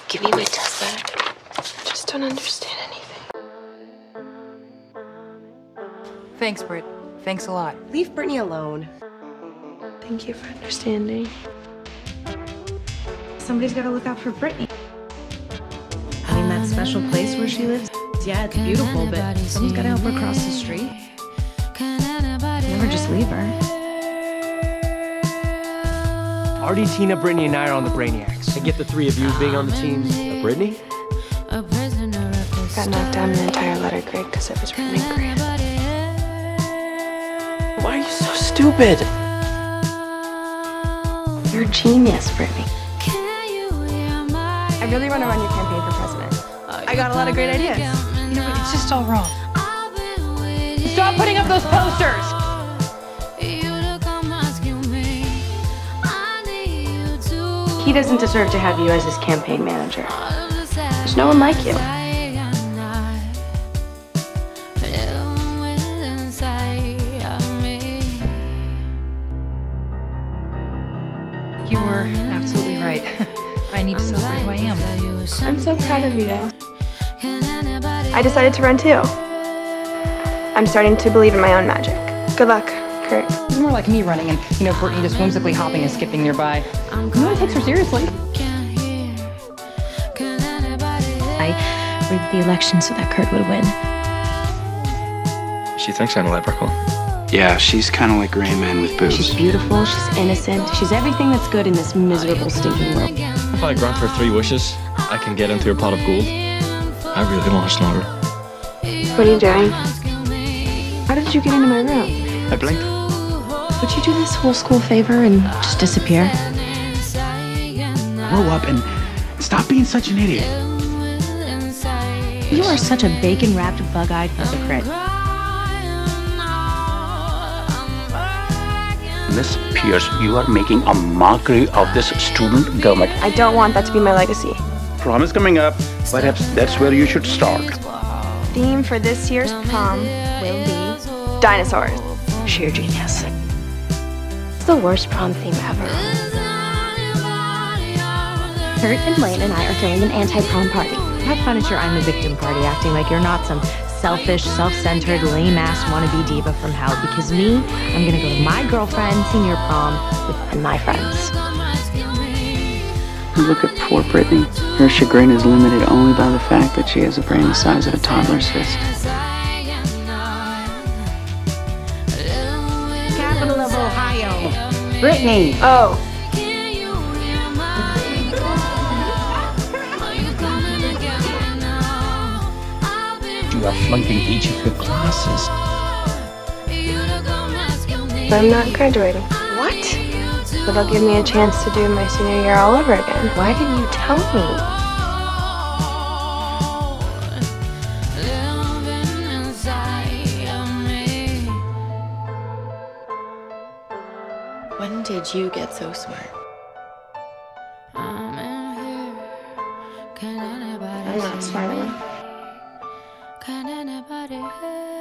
Give me my test back. I just don't understand anything. Thanks, Britt. Thanks a lot. Leave Brittany alone. Thank you for understanding. Somebody's got to look out for Brittany. I mean, that special place where she lives, yeah, it's beautiful, but someone's got to help her cross the street. Never just leave her. Artie, Tina, Brittany, and I are on the Brainiacs. I get the three of you being on the team. Brittany? Got knocked down an entire letter grade because it was written in Korean. Why are you so stupid? You're a genius, Brittany. I really want to run your campaign for president. I got a lot of great ideas. You know what? It's just all wrong. Stop putting up those posters! He doesn't deserve to have you as his campaign manager. There's no one like you. You were absolutely right. I need to celebrate who I am. I'm so proud of you. I decided to run too. I'm starting to believe in my own magic. Good luck, Kurt. It's more like me running and, Brittany just whimsically hopping and skipping nearby. No one takes her seriously. I rigged the election so that Kurt would win. She thinks I'm a leprechaun. Yeah, she's kind of like Gray Man with boobs. She's beautiful, she's innocent, she's everything that's good in this miserable, stinking world. If I grant her 3 wishes, I can get into her pot of gold. I really want to know her. What are you doing? How did you get into my room? I blinked. Would you do this whole school favor and just disappear? Grow up and stop being such an idiot. You are such a bacon-wrapped, bug-eyed hypocrite. Miss Pierce, you are making a mockery of this student government. I don't want that to be my legacy. Prom is coming up. Perhaps that's where you should start. Theme for this year's prom will be dinosaurs. Sheer genius. It's the worst prom theme ever. Kurt and Blaine and I are throwing an anti-prom party. Have fun at your I'm the victim party, acting like you're not some selfish, self-centered, lame-ass wannabe diva from hell, because me, I'm gonna go to my girlfriend's senior prom with my friends. Look at poor Brittany. Her chagrin is limited only by the fact that she has a brain the size of a toddler's fist. Capital of Ohio. Brittany. Oh. You are flunking each of your classes. But I'm not graduating. What? But they'll give me a chance to do my senior year all over again. Why didn't you tell me? When did you get so smart? I'm not smart enough.